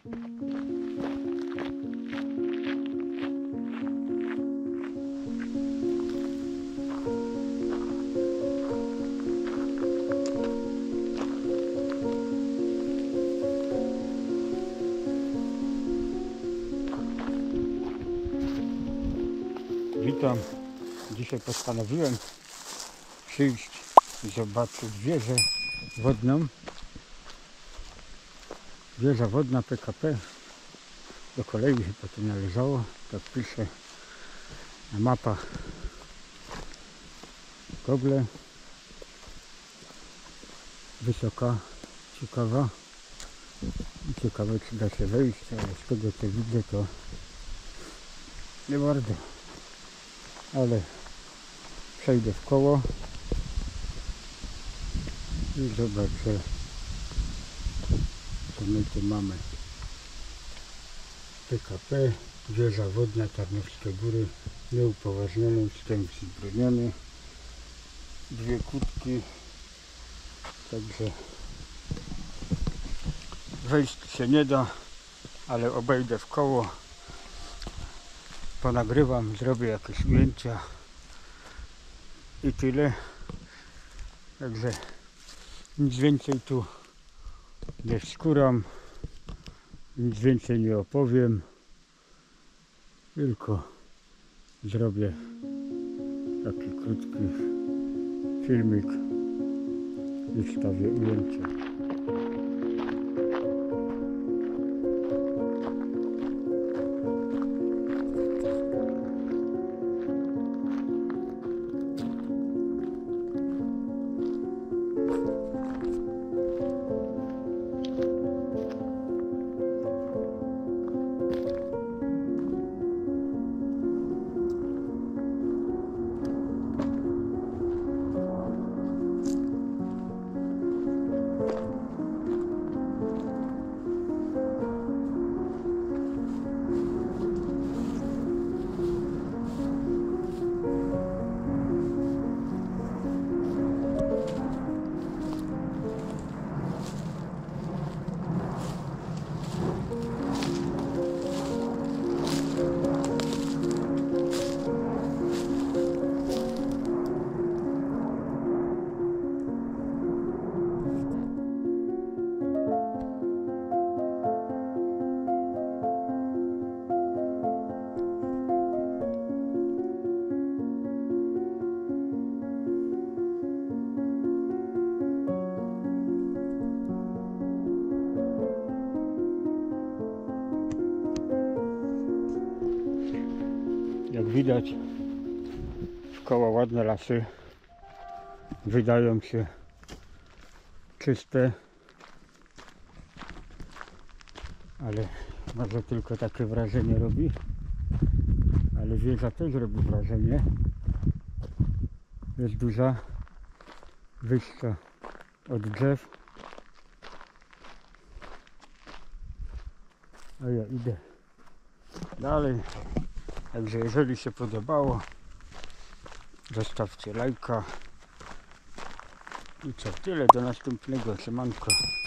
Witam. Dzisiaj postanowiłem przyjść i zobaczyć wieżę wodną. Wieża wodna PKP. Do kolei chyba to należało. Tak pisze na mapach Google. Wysoka, ciekawa. I ciekawe, czy da się wejść, ale z tego co widzę, to nie bardzo. Ale przejdę w koło i zobaczę, co my tu mamy. PKP, wieża wodna, Tarnowskie Góry, nieupoważniony, wstęp zbroniony, dwie kłódki, także wejść się nie da, ale obejdę w koło, ponagrywam, zrobię jakieś ujęcia i tyle. Także nic więcej tu nie wskuram, nic więcej nie opowiem, tylko zrobię taki krótki filmik i wstawię ujęcia. Jak widać, wkoło ładne lasy, wydają się czyste, ale może tylko takie wrażenie robi, ale wieża też robi wrażenie. Jest duża, wyższa od drzew, a ja idę dalej. Także jeżeli się podobało, zostawcie lajka i co, tyle, do następnego, siemanko.